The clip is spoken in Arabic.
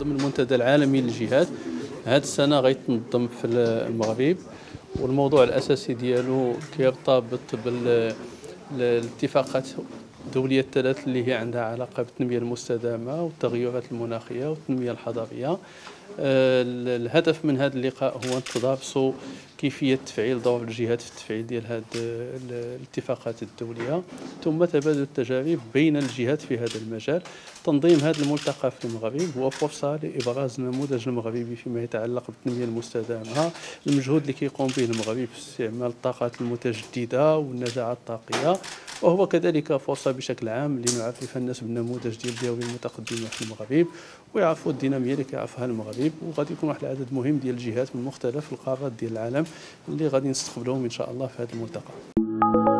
ضمن المنتدى العالمي للجهات. هذه السنة غيتنظم في المغرب، والموضوع الأساسي ديالو كيرتبط بالاتفاقات الدولية الثلاث اللي هي عندها علاقة بالتنمية المستدامة والتغيرات المناخية والتنمية الحضرية. الهدف من هذا اللقاء هو تدارسوا كيفية تفعيل دور الجهات في التفعيل ديال هذه الاتفاقات الدولية، ثم تبادل التجارب بين الجهات في هذا المجال. تنظيم هذا الملتقى في المغرب هو فرصة لإبراز النموذج المغربي فيما يتعلق بالتنمية المستدامة، المجهود اللي كيقوم به المغرب في استعمال الطاقات المتجددة والنزاعة الطاقية، وهو كذلك فرصة بشكل عام لنعرف الناس بالنموذج ديال الدول المتقدمة في المغرب، ويعرفوا الدينامية اللي كيعرفها المغرب. وغادي يكون واحد العدد مهم ديال الجهات من مختلف القارات ديال العالم اللي غادي نستقبلوهم ان شاء الله في هذا الملتقى.